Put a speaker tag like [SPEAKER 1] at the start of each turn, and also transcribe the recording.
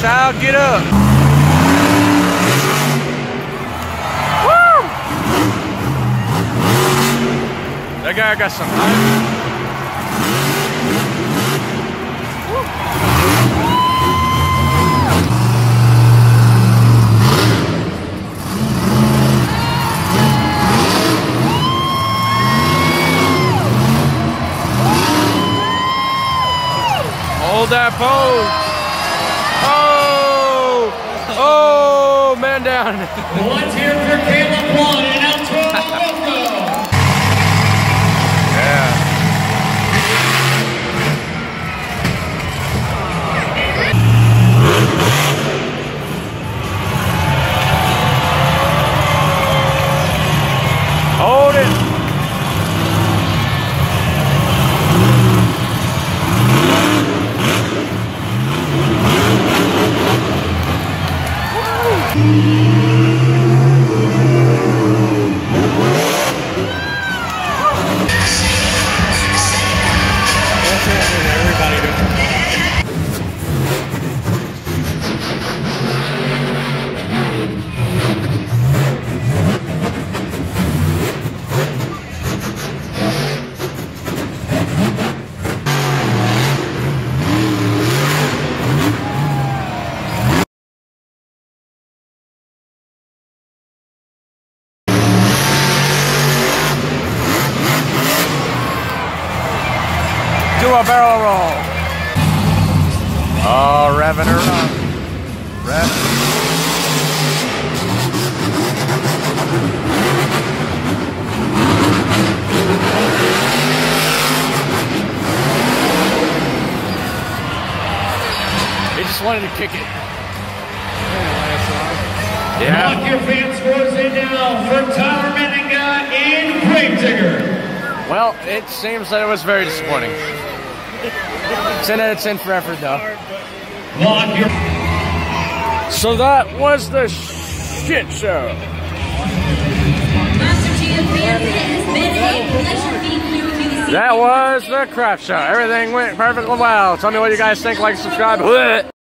[SPEAKER 1] Child, get up. Woo! That guy got some height. Hold that pose. Oh! Oh, man down.
[SPEAKER 2] Let's hear for Caleb One and El Toro Loco.
[SPEAKER 1] Yeah. Hold it. Do a barrel roll. Oh, revving her up. Revving. He just wanted to kick it.
[SPEAKER 2] Yeah. Lock your fan scores in now for Tyler Menninga and Gravedigger.
[SPEAKER 1] Well, it seems that it was very disappointing. 10 out of 10 for effort, though. So that was the shit show. That was the crap show. Everything went perfectly well. Tell me what you guys think. Like, subscribe.